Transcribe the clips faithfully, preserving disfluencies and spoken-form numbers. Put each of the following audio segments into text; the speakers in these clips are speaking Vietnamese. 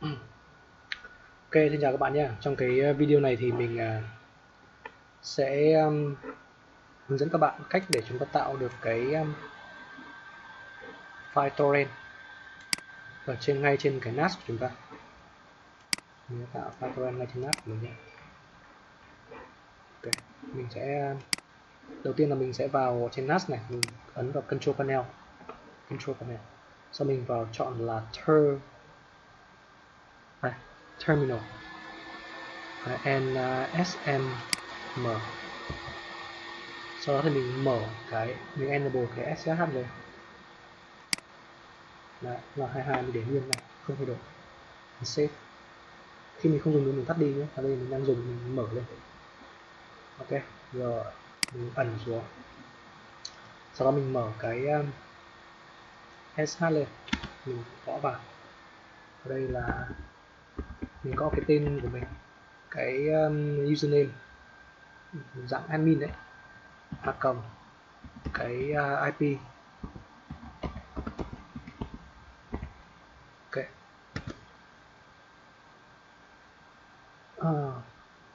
Ok, xin chào các bạn nhé. Trong cái video này thì mình sẽ um, hướng dẫn các bạn cách để chúng ta tạo được cái um, file torrent ở trên ngay trên cái NAS của chúng ta. Mình sẽ tạo file torrent ngay trên NAS của mình nhé. Ok, mình sẽ đầu tiên là mình sẽ vào trên NAS này, mình ấn vào Control Panel, Control Panel. Sau mình vào chọn là ter, à, Terminal and uh, ét em em. Sau đó thì mình mở cái, mình enable cái ét ét hát lên. Đấy, là hai mươi hai mình để nguyên này, không thay đổi. Mình save. Khi mình không dùng nữa mình tắt đi nhé. Ở đây mình đang dùng mình mở lên. Ok, rồi mình ẩn xuống. Sau đó mình mở cái um, ét ét hát lên, mình gõ vào. Ở đây là mình có cái tên của mình, cái um, username dạng admin đấy, a còng cái uh, i pê. Ok. À.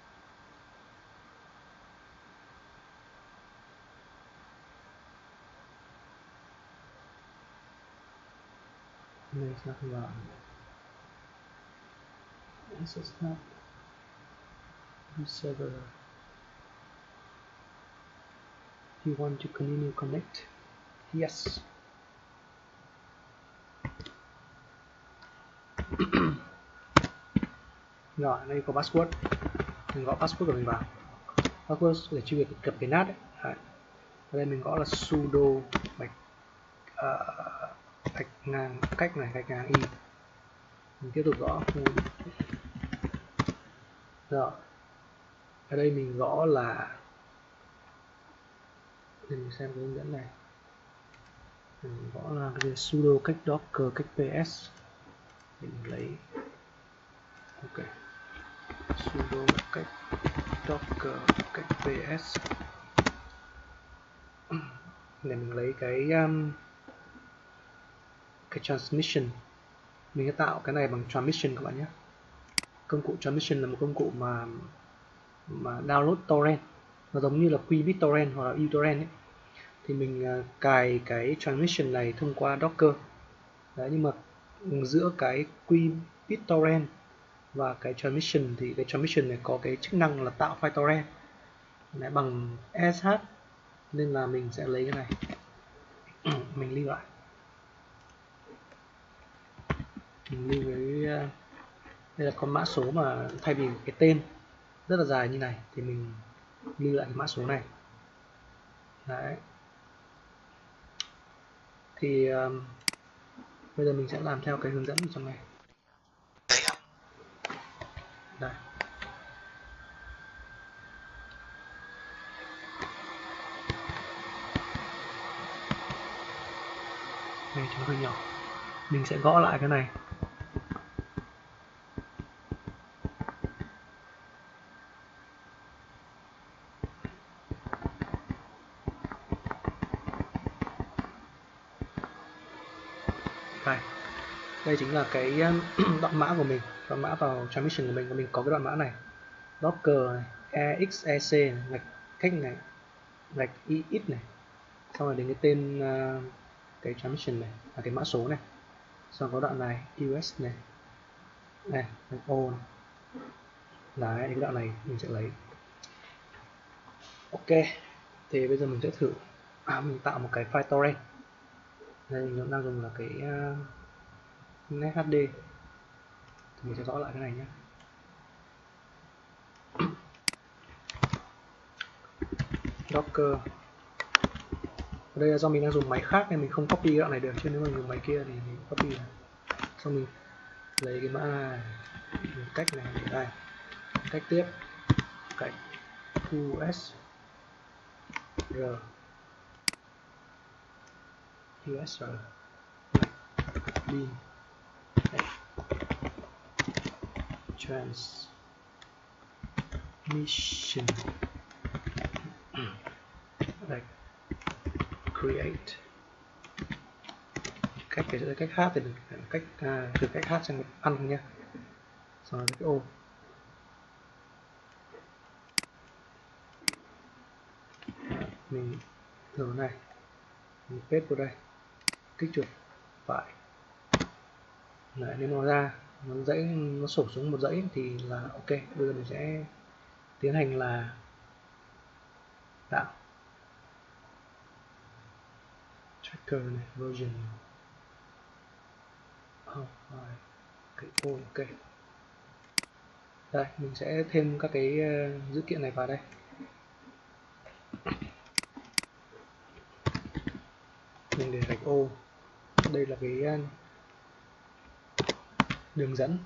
Này sao không vào ét ét hát server. You want to continue connect? Yes. Rồi, đây có password. Mình gõ password của mình vào. Password để truy cập cập cái NAS đấy. Đấy. Ở đây mình gõ là sudo bạch uh, gạch ngang cách này, gạch ngang y. Mình tiếp tục gõ. Rồi. Ở đây mình gõ là, để mình xem cái hướng dẫn này. Mình gõ là cái sudo cách docker cách ps để mình lấy. Ok, sudo cách docker cách ps để mình lấy cái um, cái transmission. Mình sẽ tạo cái này bằng transmission các bạn nhé. Công cụ transmission là một công cụ mà mà download torrent, nó giống như là qBittorrent hoặc là uTorrent ấy. Thì mình uh, cài cái transmission này thông qua docker. Đấy, nhưng mà giữa cái qBittorrent và cái transmission thì cái transmission này có cái chức năng là tạo file torrent. Đấy, bằng ét ét hát nên là mình sẽ lấy cái này. Mình lưu lại, mình lưu cái uh, đây là con mã số mà thay vì cái tên rất là dài như này thì mình lưu lại cái mã số này. Đấy. Thì um, bây giờ mình sẽ làm theo cái hướng dẫn ở trong này. Đây. Này cho nó hơi nhỏ. Mình sẽ gõ lại cái này. Đây. Đây chính là cái đoạn mã của mình, đoạn mã vào transmission của mình. Mình có cái đoạn mã này, docker này, exec này, gạch cách này, gạch ix này, xong rồi đến cái tên uh, cái transmission này là cái mã số này, xong có đoạn này us này, này gạch o này. Đấy, cái đoạn này mình sẽ lấy. Ok, thì bây giờ mình sẽ thử à, mình tạo một cái file torrent. Đây mình đang dùng là cái uh, NetHD. Thì mình sẽ gõ lại cái này nhé. Docker. Ở đây là do mình đang dùng máy khác nên mình không copy cái đoạn này được, chứ nếu mà dùng máy kia thì mình copy này. Xong mình lấy cái mã này, cách này đây, cách tiếp, cách us r usr bin transmission đây, create. Cách cái cách hát thì được cách à, từ cách hát sang ăn nhé. xong rồi cái ô mình thử này, mình paste vào đây, kích chuột phải. Đấy, nếu nó ra nó dãy nó sổ xuống một dãy thì là ok. Bây giờ mình sẽ tiến hành là tạo tracker này, version oh, cái ô ok. Đây mình sẽ thêm các cái uh, dữ kiện này vào đây. Mình để gạch ô, đây là cái uh, đường dẫn.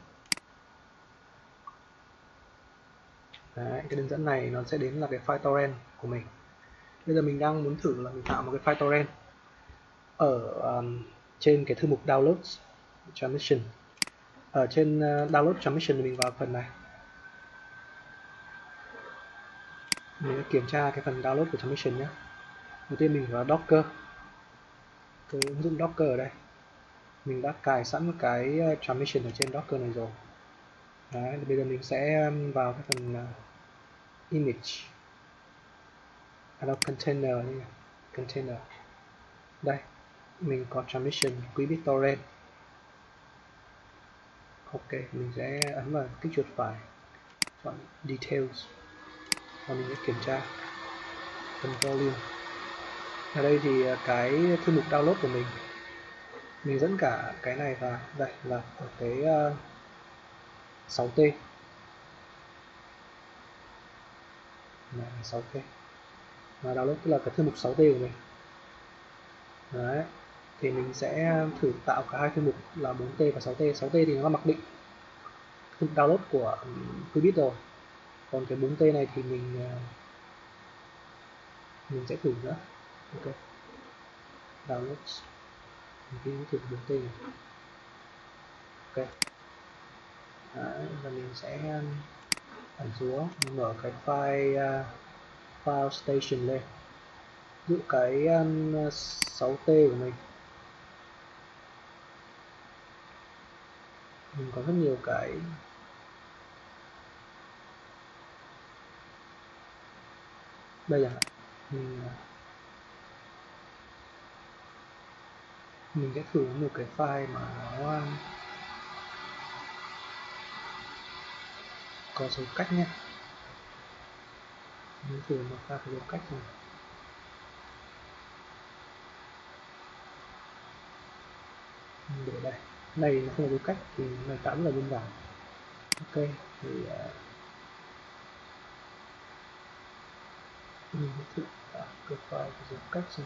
Đấy, cái đường dẫn này nó sẽ đến là cái file torrent của mình. Bây giờ mình đang muốn thử là mình tạo một cái file torrent ở um, trên cái thư mục downloads transmission. Ở trên uh, download transmission thì mình vào phần này, mình sẽ kiểm tra cái phần download của transmission nhé. Đầu tiên mình vào Docker, cái ứng dụng Docker ở đây mình đã cài sẵn cái transmission ở trên Docker này rồi. Đấy, bây giờ mình sẽ vào cái phần uh, image, à đâu, container đây này. Container đây mình có transmission Quickbit torrent. Ok, mình sẽ ấn vào kích chuột phải, chọn details và mình sẽ kiểm tra phần volume. Ở đây thì cái thư mục download của mình mình dẫn cả cái này vào đây là ở cái uh, sáu T này, sáu T và download tức là cái thư mục sáu T của mình. Đấy, thì mình sẽ thử tạo cả hai thư mục là bốn T và sáu T. sáu T thì nó là mặc định thư mục download của Quickbit rồi, còn cái bốn T này thì mình mình sẽ thử nữa. Ok, downloads mình thử bốn T này. Ok. Đấy, và mình sẽ ẩn xuống, mình mở cái file uh, file station lên, dụ cái um, sáu T của mình mình có rất nhiều cái đây chẳng hạn, mình mình sẽ thử một cái file mà nó có dấu cách nhé. Mình thử một file có dấu cách này. Mình để đây, này nó không có dấu cách thì này tạo rất là đơn giản. Ok, thì uh, mình sẽ thử tạo cái file có dấu cách xem.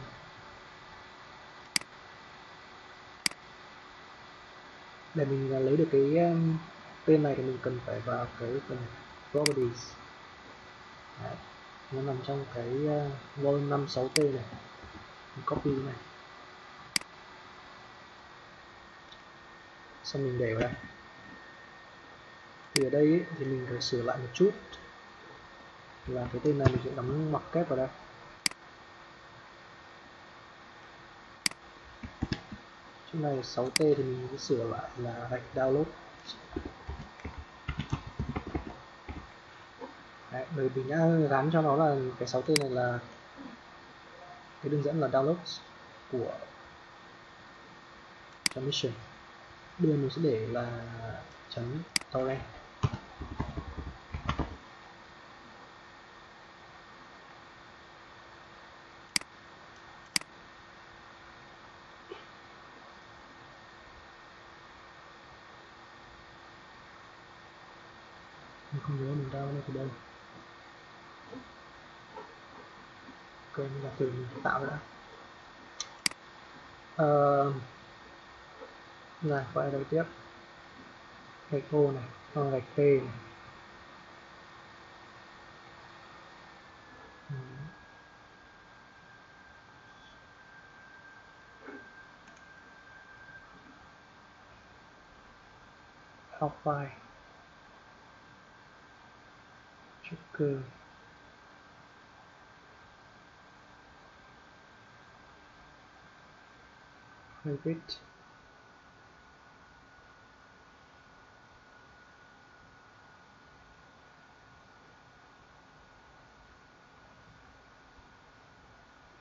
Để mình lấy được cái um, tên này thì mình cần phải vào cái phần properties. Đấy, nó nằm trong cái uh, volume năm sáu T này, mình copy này, xong mình để vào đây. Thì ở đây ý, thì mình phải sửa lại một chút là cái tên này mình sẽ đóng ngoặc kép vào đây. Chỗ này sáu T thì mình sẽ sửa lại là gạch download. Đấy, bởi mình đã gắn cho nó là cái sáu T này là cái đường dẫn là download của transmission. Đường mình sẽ để là chấm torrent. Mình không nhớ mình download từ đâu. Ok, mình là thử mình tạo đã. Uh, này, file đầu tiếp gạch ô này, hoặc gạch t này. Out file checker private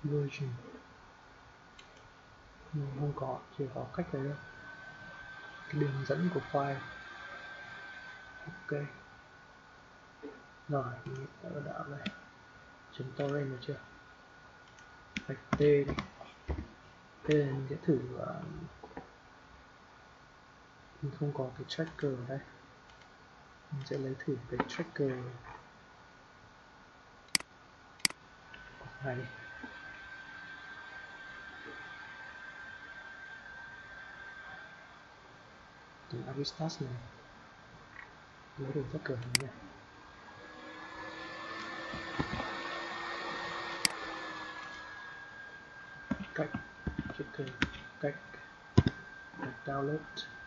version mình không có, chỉ có cách đấy thôi, cái đường dẫn của file. Ok rồi, mình đã đạo này chấm torrent được chưa, gạch t đi. T này mình sẽ thử uh, mình không có cái tracker ở đây, mình sẽ lấy thử cái tracker này đi. Từ Aristas này lấy được tracker này nhé. Cách tracker, cách cách download.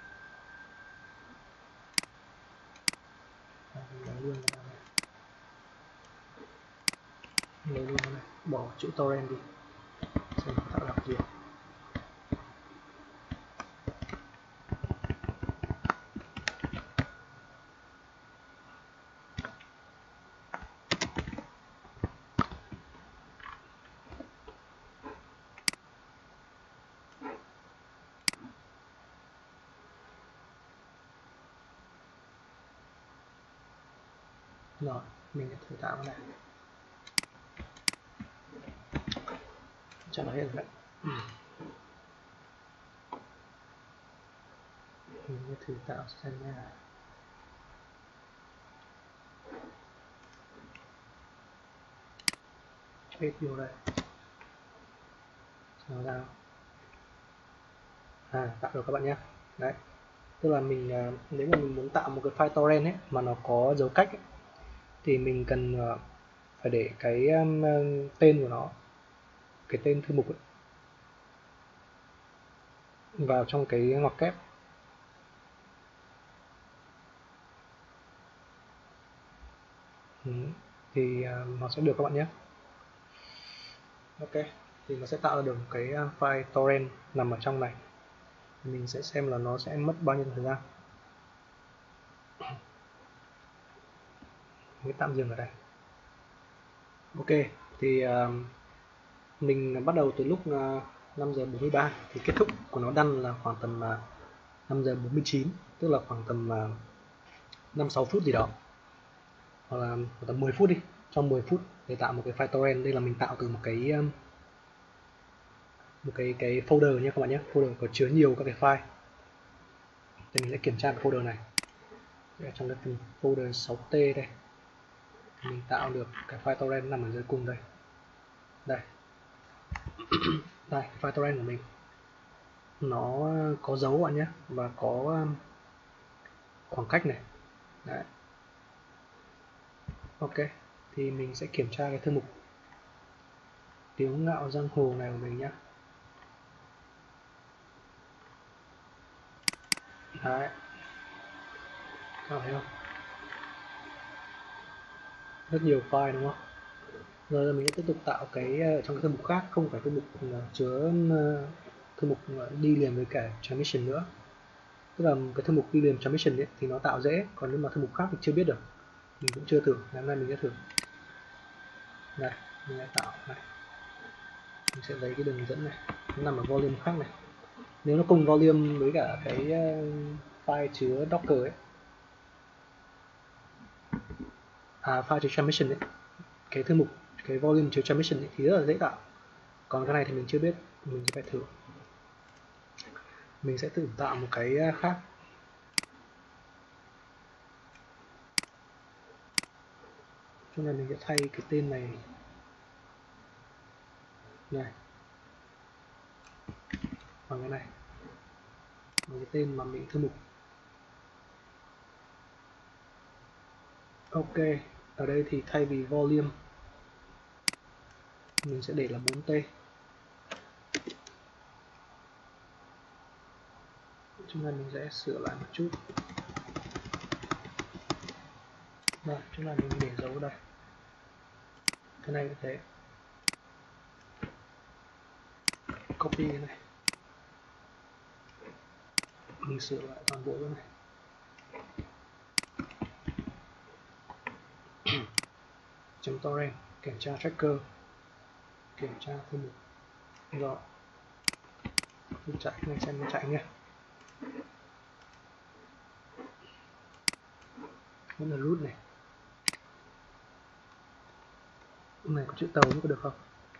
À, mình lấy luôn cái này, lấy luôn cái này, bỏ chữ torrent đi xem tạo đọc gì. Rồi mình sẽ thử tạo cái này cho nó hiện vậy. Mình sẽ thử tạo xem nha. Paste vô đây, sao ra à, tạo được các bạn nhé. Đấy, tức là mình nếu mà mình muốn tạo một cái file torrent ấy mà nó có dấu cách ấy, thì mình cần phải để cái um, tên của nó, cái tên thư mục ấy, vào trong cái ngoặc kép. Ừ, thì uh, nó sẽ được các bạn nhé. Ok, thì nó sẽ tạo ra được một cái file torrent nằm ở trong này. Mình sẽ xem là nó sẽ mất bao nhiêu thời gian. Mình tạm dừng ở đây. Ok, thì uh, mình bắt đầu từ lúc uh, năm giờ bốn mươi ba, thì kết thúc của nó đăng là khoảng tầm uh, năm giờ bốn mươi chín, tức là khoảng tầm uh, năm sáu phút gì đó, hoặc là khoảng tầm mười phút đi, trong mười phút để tạo một cái file torrent. Đây là mình tạo từ một cái um, một cái cái folder nhé các bạn nhé, folder có chứa nhiều các cái file. Thì mình sẽ kiểm tra cái folder này. Ở trong cái phần folder sáu T đây, mình tạo được cái file torrent nằm ở dưới cùng đây. Đây, đây file torrent của mình, nó có dấu bạn nhé, và có khoảng cách này. Đấy. Ok, thì mình sẽ kiểm tra cái thư mục Tiếng Ngạo Giang Hồ này của mình nhé. Đấy, các bạn thấy không? Rất nhiều file đúng không? Rồi mình sẽ tiếp tục tạo cái trong cái thư mục khác, không phải thư mục chứa thư mục đi liền với cả transmission nữa. Tức là cái thư mục đi liền transmission ấy, thì nó tạo dễ, còn nếu mà thư mục khác thì chưa biết được, mình cũng chưa thử. Ngày hôm nay mình sẽ thử. Đây, mình sẽ tạo này, mình sẽ lấy cái đường dẫn này, nó nằm ở volume khác này. Nếu nó cùng volume với cả cái file chứa Docker ấy, à file chứa transmission ấy, cái thư mục cái volume chứa transmission ấy, thì rất là dễ tạo. Còn cái này thì mình chưa biết, mình sẽ phải thử. Mình sẽ thử tạo một cái khác. Cho nên mình sẽ thay cái tên này này bằng cái này, bằng cái tên mà mình thư mục. Ok, ở đây thì thay vì volume mình sẽ để là bốn T. Chúng ta mình sẽ sửa lại một chút. Rồi, chúng ta mình để dấu đây. Cái này cũng thế. Copy cái này. Mình sửa lại toàn bộ cái này. Chấm torrent, kiểm tra tracker. kiểm tra thư mục. Rồi mình chạy cái này xem nó chạy nha. Vẫn là root này. Cái này có chữ tàu nó có được không?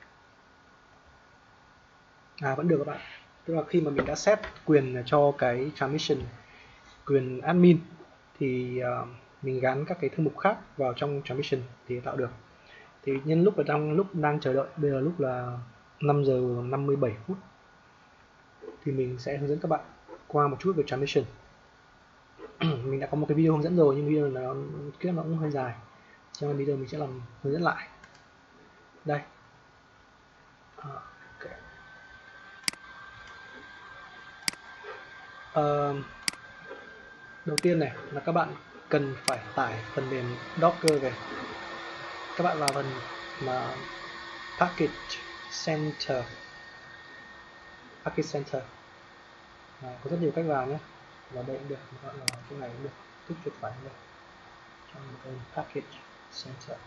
À vẫn được các bạn. Tức là khi mà mình đã set quyền cho cái transmission, quyền admin, thì uh, mình gắn các cái thư mục khác vào trong transmission thì tạo được. Thì nhân lúc ở trong lúc đang chờ đợi, bây giờ lúc là năm giờ năm mươi bảy phút, thì mình sẽ hướng dẫn các bạn qua một chút về transmission. Mình đã có một cái video hướng dẫn rồi, nhưng video này nó clip nó cũng hơi dài, cho nên bây giờ mình sẽ làm hướng dẫn lại. Đây. Okay. Uh, đầu tiên này là các bạn cần phải tải phần mềm Docker về. Các bạn vào phần mà Package Center, Package Center. À, có rất nhiều cách vào nhé. Vào đây cũng được, các bạn vào chỗ này cũng được, kích chuột phải cũng được. Trong cái Package Center.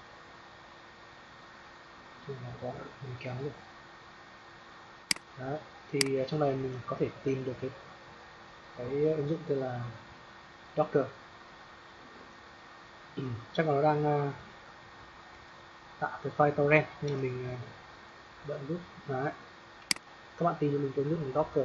Thì nó có mình kéo được. Đó, thì trong này mình có thể tìm được cái cái ứng dụng tên là Docker. Ừ, chắc là nó đang uh, tạo cái file torrent nên là mình uh, bận rút. Đấy, các bạn tìm cho mình cái ứng dụng Docker.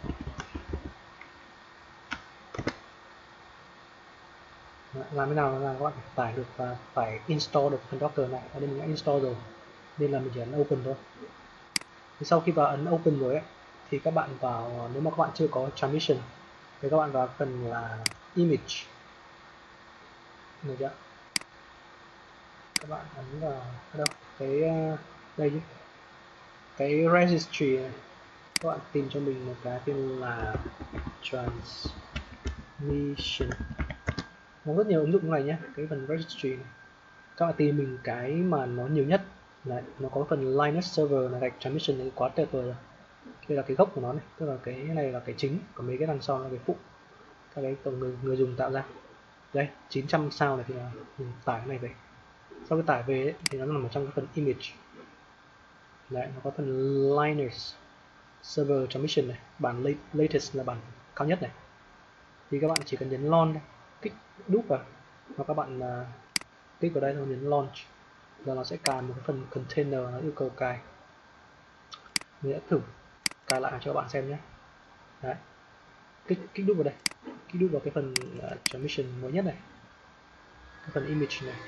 Đấy, làm thế nào là các bạn phải tải được và phải install được phần Docker này. Ở đây mình đã install rồi nên là mình chỉ ấn open thôi. Thì sau khi vào ấn open rồi ấy, thì các bạn vào, nếu mà các bạn chưa có transmission thì các bạn vào phần là image, được chưa? Các bạn ấn vào đâu cái đây chứ, cái registry này, các bạn tìm cho mình một cái tên là transmission. Nó rất nhiều ứng dụng này nhé, cái phần registry này các bạn tìm mình cái mà nó nhiều nhất. Đấy, nó có phần Linux server là gạch transmission này, quá tuyệt vời rồi. Đây là cái gốc của nó này, tức là cái này là cái chính, còn mấy cái đằng sau là cái phụ, các cái người, người dùng tạo ra. Đây, chín trăm sao này thì là mình tải cái này về. Sau khi tải về ấy, thì nó nằm ở trong cái phần image. Đấy, nó có phần Linux server transmission này, bản latest là bản cao nhất này. Thì các bạn chỉ cần nhấn launch, kích đúp vào, và các bạn uh, kích vào đây rồi nhấn launch, giờ nó sẽ cài một cái phần container nó yêu cầu cài. Mình sẽ thử cài lại cho các bạn xem nhé. Đấy, kích kích đúp vào đây, kích đúp vào cái phần uh, transmission mới nhất này, cái phần image này.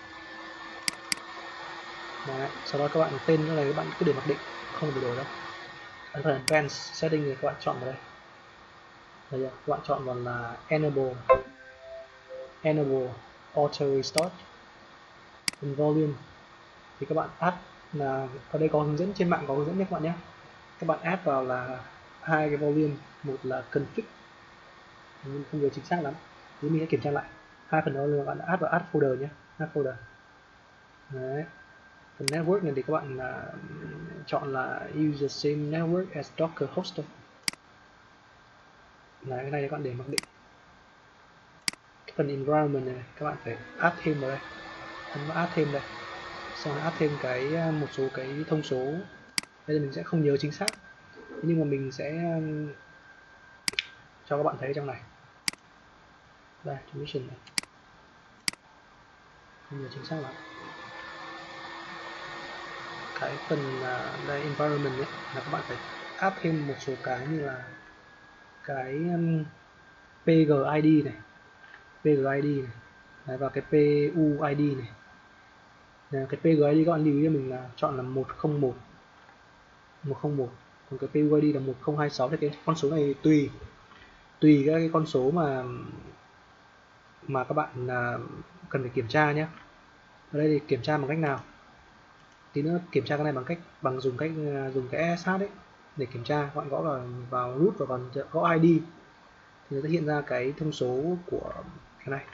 Đấy, sau đó các bạn tên cái này các bạn cứ để mặc định, không bị đổi đâu. Ở phần advanced setting thì các bạn chọn vào đây. Đây là, các bạn chọn vào là enable enable auto restart. Phần volume thì các bạn add là ở đây có hướng dẫn, trên mạng có hướng dẫn nhé các bạn nhé. Các bạn add vào là hai cái volume, một là config, nhưng không nhớ chính xác lắm, thì mình sẽ kiểm tra lại. Hai phần đó là bạn add vào add folder nhé, add folder. Đấy. Phần network này thì các bạn là chọn là use the same network as Docker host. Là cái này các bạn để mặc định. Cái phần environment này các bạn phải add thêm vào đây, ấn add thêm đây, xong rồi add thêm cái một số cái thông số. Đây là mình sẽ không nhớ chính xác, nhưng mà mình sẽ cho các bạn thấy trong này. Đây, transmission này, không nhớ chính xác lắm. Cái phần đây environment ấy, là các bạn phải add thêm một số cái như là cái um, pê giê i đê này, pê giê i đê này, đấy, và cái pê u i đê này. Đấy, cái pê giê i đê các bạn lưu ý cho mình là chọn là một không một, một không một, còn cái pê u i đê là một không hai sáu. Thì cái con số này tùy tùy các cái con số mà mà các bạn uh, cần phải kiểm tra nhé. Ở đây thì kiểm tra bằng cách nào? Tí nữa kiểm tra cái này bằng cách bằng dùng cách uh, dùng cái e ét hát đấy để kiểm tra. Các bạn gõ vào vào root và còn gõ i đê thì nó sẽ hiện ra cái thông số của cái này.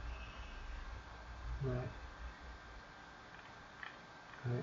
Đấy. Đấy.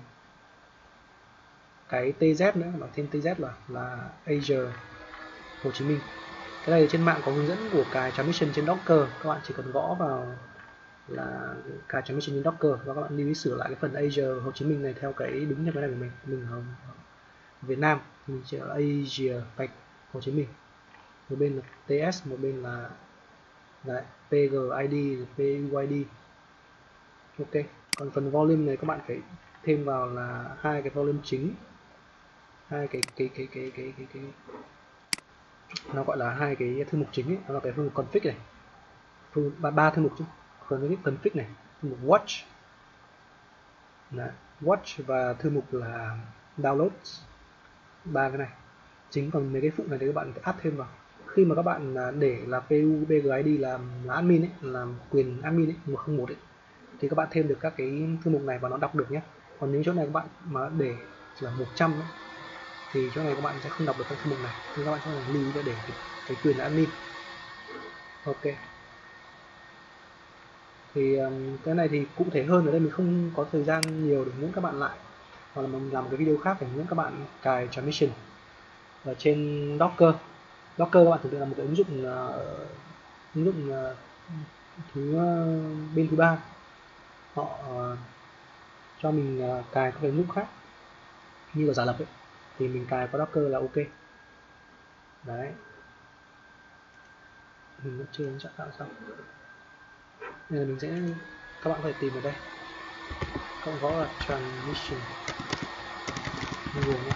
Cái tê dét nữa, bảo thêm tê dét là là Azure Hồ Chí Minh. Cái này trên mạng có hướng dẫn của cài transmission trên Docker, các bạn chỉ cần gõ vào là cài transmission trên Docker và các bạn lưu ý sửa lại cái phần Azure Hồ Chí Minh này theo cái đúng như cái này của mình. Mình không Việt Nam thì mình sẽ là Asia gạch Hồ Chí Minh, một bên là tê ét, một bên là đấy, pê giê i đê, pê u i đê. Ok, còn phần volume này các bạn phải thêm vào là hai cái volume chính, hai cái cái cái cái cái cái, cái nó gọi là hai cái thư mục chính ấy, đó là cái thư mục config này, thư ba, ba thư mục chứ, còn cái config này, thư mục watch, đấy, watch và thư mục là download, ba cái này chính. Còn mấy cái phụ này thì các bạn phải add thêm vào. Khi mà các bạn để là pê u pê giê i đê làm là admin ấy, làm quyền admin ấy, một không một ấy, thì các bạn thêm được các cái thư mục này và nó đọc được nhé. Còn nếu chỗ này các bạn mà để là một trăm ấy, thì chỗ này các bạn sẽ không đọc được các thư mục này, thì các bạn sẽ phải lưu để để cái, cái quyền admin. Ok, thì um, cái này thì cụ thể hơn ở đây mình không có thời gian nhiều để hướng các bạn lại, hoặc là mình làm một cái video khác để hướng các bạn cài transmission ở trên Docker. Docker các bạn tưởng tượng là một cái ứng dụng uh, ứng dụng uh, thứ uh, bên thứ ba, họ uh, cho mình uh, cài các cái ứng dụng khác như là giả lập ấy, thì mình cài qua Docker là ok. Đấy, mình vẫn chưa chọn tạo xong. Nên là mình sẽ, các bạn phải tìm ở đây, cộng gõ là transmission nhiều nhé.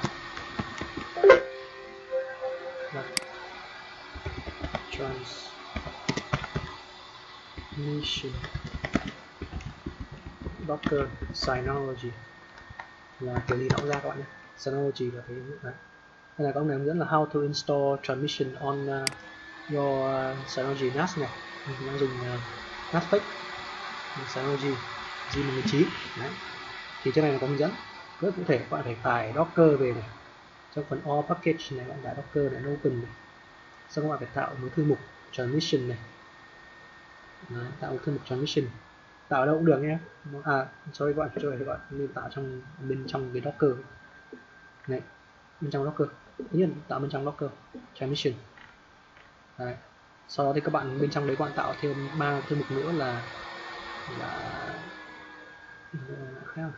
Transmission Docker Synology là kiểu gì nó cũng ra các bạn nhé. Synology là cái ứng dụng đấy. Đây là có hướng dẫn là how to install transmission on uh, your uh, Synology en a ét này. Mình đang dùng uh, Netflix Synology G mười chín. Đấy. Thì trên này là có hướng dẫn rất cụ thể. Các bạn phải tải Docker về này, trong phần all package này bạn tải Docker để open này. Sau các bạn phải tạo một thư mục transmission này. Đấy, tạo một thư mục transmission, tạo ở đâu cũng được nhé. À, sorry các bạn, cho các bạn nên tạo trong bên trong cái Docker này, bên trong Docker, tất nhiên tạo bên trong Docker transmission. Đấy. Sau đó thì các bạn bên trong đấy các bạn tạo thêm ba thư mục nữa là là khác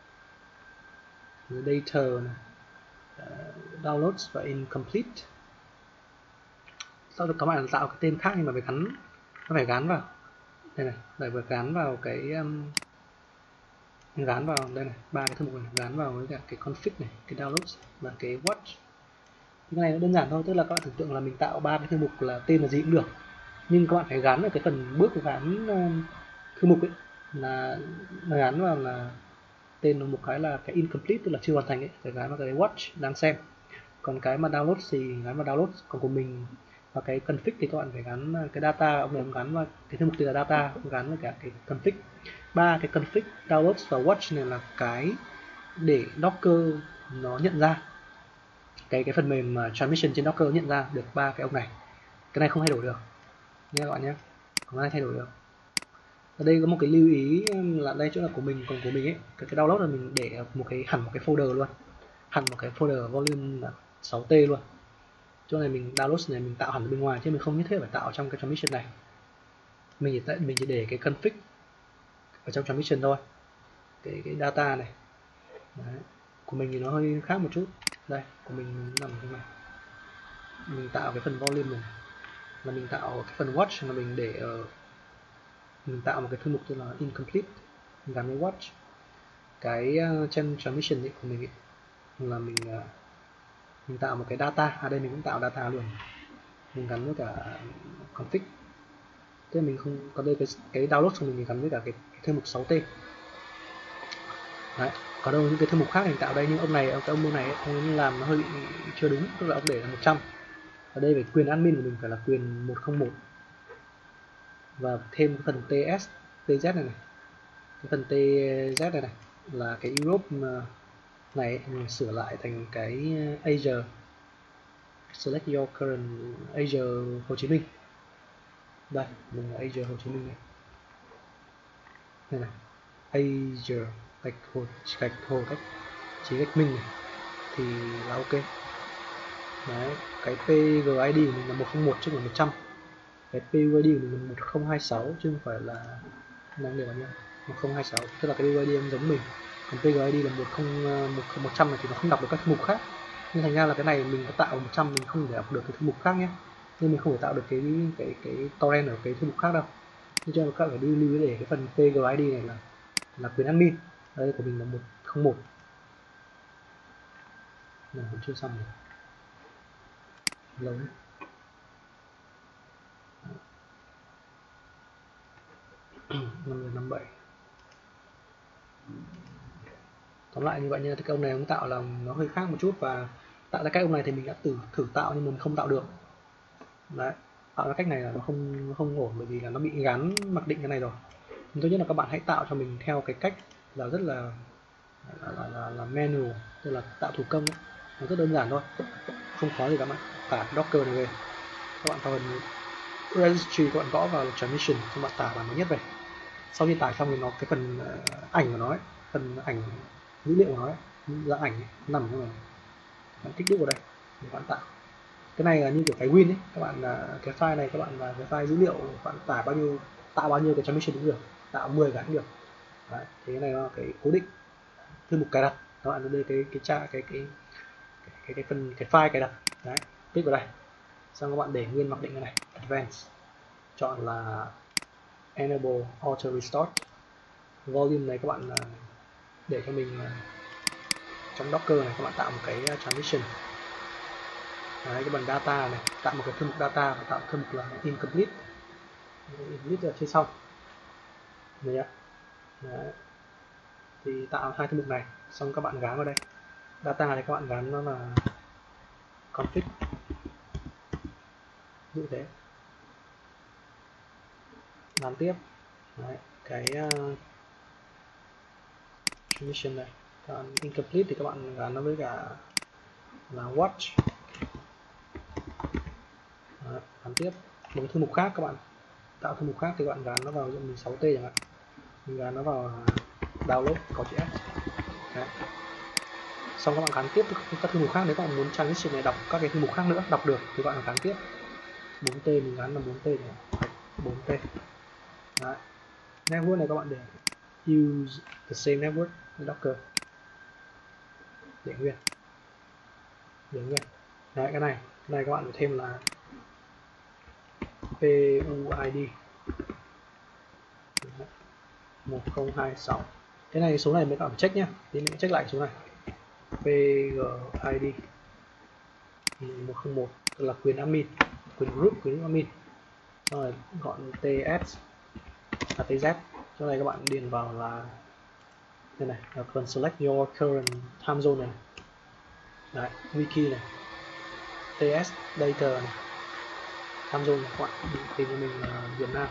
data này, uh, downloads và incomplete. Sau đó các bạn tạo cái tên khác nhưng mà phải gắn, nó phải gắn vào đây này, phải vừa gắn vào cái um, gắn vào đây này, ba cái thư mục này gắn vào với cả cái config này, cái downloads và cái watch. Cái này nó đơn giản thôi, tức là các bạn tưởng tượng là mình tạo ba cái thư mục là tên là gì cũng được, nhưng các bạn phải gắn ở cái phần bước gắn um, thư mục ấy, là, là gắn vào là tên một cái là cái incomplete, tức là chưa hoàn thành ấy, phải gắn vào cái watch đang xem. Còn cái mà download thì gắn vào download. Còn của mình và cái config thì các bạn phải gắn cái data, ông này ông gắn vào cái thư mục tên là data, gắn với cả cái config. Ba cái config, download và watch này là cái để Docker nó nhận ra, cái cái phần mềm mà transmission trên Docker nhận ra được ba cái ông này. Cái này không thay đổi được nha các bạn nhé, không ai thay đổi được. Ở đây có một cái lưu ý là đây chỗ là của mình, còn của mình ấy, cái, cái download là mình để một cái hẳn một cái folder luôn, hẳn một cái folder volume là sáu T luôn. Chỗ này mình download này mình tạo hẳn bên ngoài chứ mình không nhất thiết phải tạo trong cái transmission này. Mình chỉ mình chỉ để cái config ở trong transmission thôi, cái cái data này. Đấy. Của mình thì nó hơi khác một chút. Đây, của mình nằm trong này. Mình tạo cái phần volume này là mình tạo cái phần watch là mình để ở, mình tạo một cái thư mục tên là incomplete, mình gắn với watch. Cái uh, trên transmission ấy, của mình ấy, là mình uh, mình tạo một cái data, à đây mình cũng tạo data luôn, mình gắn với cả config. Thế mình không, còn đây cái cái download của mình, mình gắn với cả cái, cái thư mục sáu T. Đấy, có đâu những cái thư mục khác mình tạo đây, nhưng ông này, ông cái ông này ông ấy làm nó hơi bị chưa đúng, tức là ông để là một trăm. Ở đây về quyền admin của mình phải là quyền một không một, và thêm cái phần ts tz này này, cái phần tz này này là cái Europe này mình sửa lại thành cái Asia, select your current Asia Hồ Chí Minh. Đây, mình là Asia Hồ Chí Minh này. Đây này, Asia gạch hồ gạch hồ cách chỉ gạch Minh này thì là ok. Đấy, cái pê giê i đê của mình là một không một chứ không phải một trăm. Cái pê u i đê của mình là một không hai sáu chứ không phải là năng lượng nha, một không hai sáu, tức là cái pê u i đê giống mình. Còn pê giê i đê là một không một trăm này thì nó không đọc được các mục khác. nên thành ra là cái này mình có tạo một trăm mình không thể đọc được cái thư mục khác nhé, nên mình không thể tạo được cái cái cái torrent ở cái thư mục khác đâu, nên cho nên các bạn phải đi lưu ý để cái phần pê giê i đê này là là quyền admin. Đây của mình là một không một, này vẫn chưa xong rồi, lâu đấy. năm giờ năm mươi bảy. Tóm lại như vậy nha, thì cái ông này ông tạo là nó hơi khác một chút, và tạo ra cái ông này thì mình đã thử thử tạo nhưng mình không tạo được. Đấy, tạo ra cách này là nó không nó không ổn, bởi vì là nó bị gắn mặc định cái này rồi. Nhưng tốt nhất là các bạn hãy tạo cho mình theo cái cách là rất là là, là, là, là manual, tức là tạo thủ công ấy. Nó rất đơn giản thôi, không khó gì các bạn. Tải Docker này về, các bạn vào phần registry, các bạn gõ vào transmission, các bạn tải bản mới nhất về. Sau khi tải xong thì nó cái phần ảnh của nó ấy, phần ảnh dữ liệu của nó ấy, dạng ảnh ấy, nằm ở trong này, bạn kích đúc vào đây để bạn tạo. Cái này là như kiểu cái win ấy, các bạn cái file này các bạn là cái file dữ liệu, bạn tải bao nhiêu tạo bao nhiêu cái transmission cũng được, tạo mười cái cũng được. Đấy, thì cái này là cái cố định thư mục cài đặt, các bạn đây cái cái tra cái cái cái cái, cái phần cái file cài đặt. Đấy, click vào đây, xong các bạn để nguyên mặc định cái này advanced, chọn là enable auto restart. Volume này các bạn để cho mình trong Docker này, các bạn tạo một cái transition. Đấy, cái phần data này, tạo một cái thư mục data và tạo thư mục là incomplete, incomplete ở trên sau. Đấy, đấy. Thì tạo hai thư mục này, xong các bạn gán vào đây. Data này các bạn gắn nó là config, như thế. Gắn tiếp. Đấy, cái uh, transmission này, còn incomplete thì các bạn gắn nó với cả là watch. Đấy, gắn tiếp một cái thư mục khác, các bạn tạo thư mục khác thì các bạn gắn nó vào mình sáu T chẳng hạn, mình gắn nó vào download có chữ S. Đấy. Xong các bạn gắn tiếp các thư mục khác, nếu các bạn muốn transition này đọc các cái thư mục khác nữa đọc được thì các bạn gắn tiếp bốn T, mình gắn là bốn T này, bốn T. Đấy. Network này các bạn để use the same network với Docker, để nguyên để nguyên. Đấy, cái này cái này các bạn phải thêm là pê u i đê một không hai sáu. Cái này số này mới các bạn check nhé, thì mình check lại số này pê giê i đê một không một, tức là quyền admin, quyền group, quyền admin. Xong rồi gọn ts và tz. Chỗ này các bạn điền vào là đây này, là phần select your current time zone này. Đấy, wiki này, ts data này, time zone này, các bạn tìm cho mình là Việt Nam.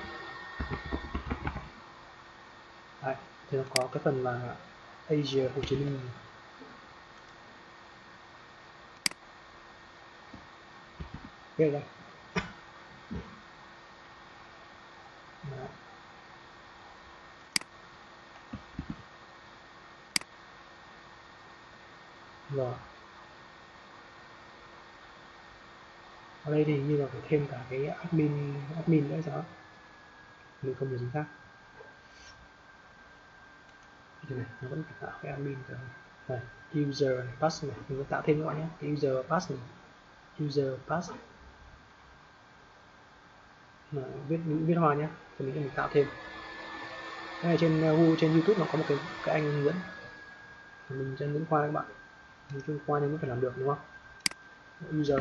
Đấy, thì nó có cái phần là Asia, Hồ Chí Minh. Đây đây. Đấy. Rồi. Ở đây thì như là phải thêm cả cái admin admin nữa sao? Mình không nhớ chính xác. Đây này, nó vẫn phải tạo cái admin rồi. Này, user này, pass này, mình sẽ tạo thêm các bạn nhé. User pass này, user pass. Mà viết viết hoa nhé, thì mình mình tạo thêm. Cái này trên uh, trên YouTube nó có một cái cái anh hướng dẫn, mình chân dẫn qua các bạn, mình chuyên qua nên mới phải làm được đúng không? User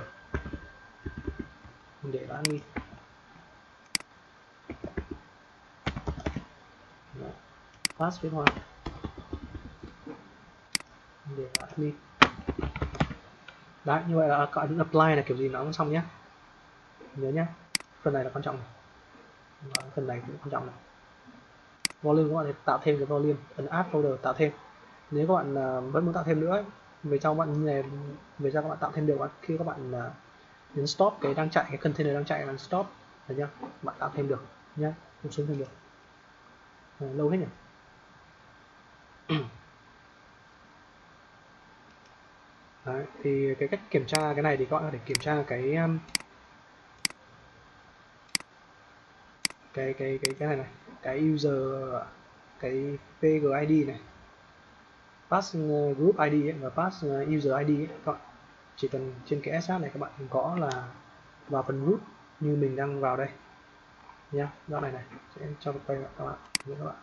mình để là admin. Đó. Pass viết hoa mình để là admin. Đấy, như vậy là các bạn apply là kiểu gì nó cũng xong nhé, nhớ nhé, phần này là quan trọng này. Đó, phần này cũng quan trọng này. Volume các bạn tạo thêm cái volume, ấn add folder tạo thêm. Nếu các bạn uh, vẫn muốn tạo thêm nữa, về sau bạn như này, về sau các bạn tạo thêm được khi các bạn uh, nhấn stop cái đang chạy, cái container đang chạy là stop, được nhá, bạn tạo thêm được nhé, bổ sung thêm được. À, lâu hết nhỉ. Đấy, thì cái cách kiểm tra cái này thì các bạn có thể kiểm tra cái um, cái cái cái cái này này, cái user, cái pê giê i đê này, pass group i đê ấy, và pass user i đê ấy, các bạn. chỉ cần trên cái ét hát này các bạn gõ là vào phần root như mình đang vào đây nhá. Đoạn này này sẽ cho quay lại các bạn các bạn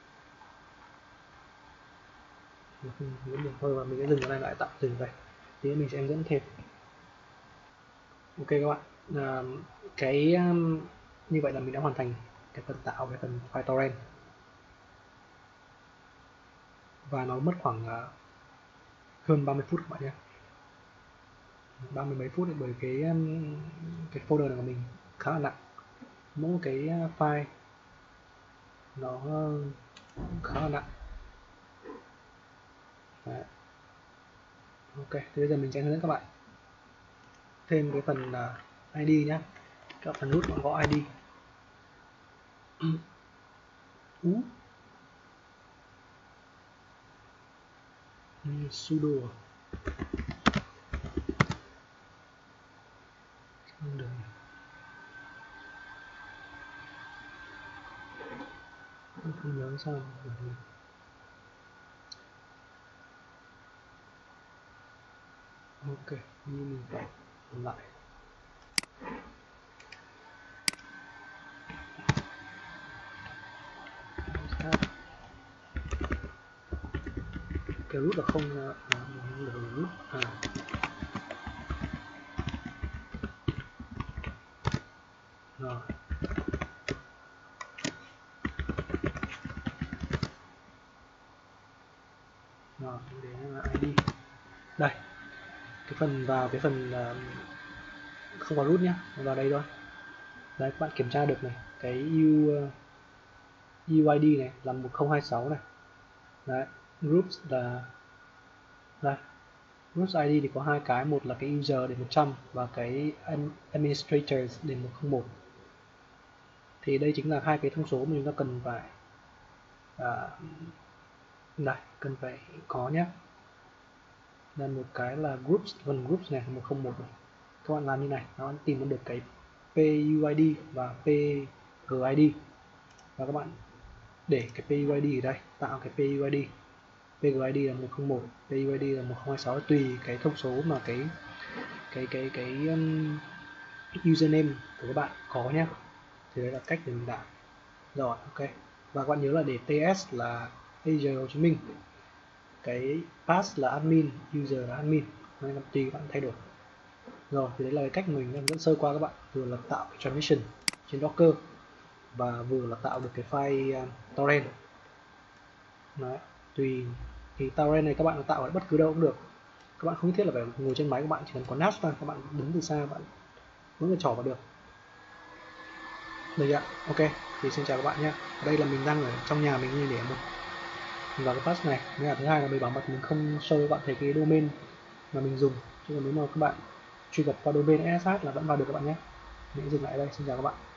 muốn được thôi, và mình sẽ dừng cái này lại, tạm dừng đây thì mình sẽ dẫn thêm. Ok các bạn, à, cái um, như vậy là mình đã hoàn thành cái phần tạo cái phần file torrent, và nó mất khoảng uh, hơn ba mươi phút các bạn nhé, ba mươi mấy phút, bởi cái um, cái folder này của mình khá là nặng, mỗi cái file nó khá là nặng. Đấy. Ok, thì bây giờ mình sẽ hướng dẫn các bạn thêm cái phần uh, i đê nhé. Các phần root bạn gõ i đê. Ú. Sudo không được, không nhớ sao. Ok, như mình phải làm lại. Cái root là không à, được root à. Rồi. Rồi, để là i đê. Đây. Cái phần vào cái phần uh, không có root nhá, vào đây thôi. Đấy, các bạn kiểm tra được này, cái u uh, u i đê này là một không hai sáu này. Đấy, groups là đây. Groups i đê thì có hai cái, một là cái user để một trăm và cái administrators để một không một. Thì đây chính là hai cái thông số mà chúng ta cần phải à, đây, cần phải có nhé. Nên một cái là groups, phần groups này một không một này. Các bạn làm như này, nó tìm được cái puid và pgid, và các bạn để cái puid ở đây, tạo cái puid. pgid là một không một, puid là một không hai sáu, tùy cái thông số mà cái cái cái cái um, username của các bạn có nhé. Thì đấy là cách để mình tạo. Rồi, ok. Và các bạn nhớ là để ts là Azure Hồ Chí Minh, cái pass là admin, user là admin, nên là tùy các bạn thay đổi. Rồi, thì đấy là cái cách mình hướng dẫn sơ qua các bạn, vừa là tạo cái transmission trên Docker và vừa là tạo được cái file uh, torrent. Đấy, tùy thì torrent này các bạn tạo ở bất cứ đâu cũng được, các bạn không nhất thiết là phải ngồi trên máy của bạn, chỉ cần có NAS thôi, các bạn đứng từ xa các bạn vẫn trỏ vào được. Được ạ. Ok, thì xin chào các bạn nhé. Đây là mình đang ở trong nhà mình, để một vào cái pass này. Nên là thứ hai là mình bảo mật, mình không show các bạn thấy cái domain mà mình dùng, chứ còn nếu mà các bạn truy cập qua domain ét ét hát là vẫn vào được các bạn nhé. Mình dừng lại đây, xin chào các bạn.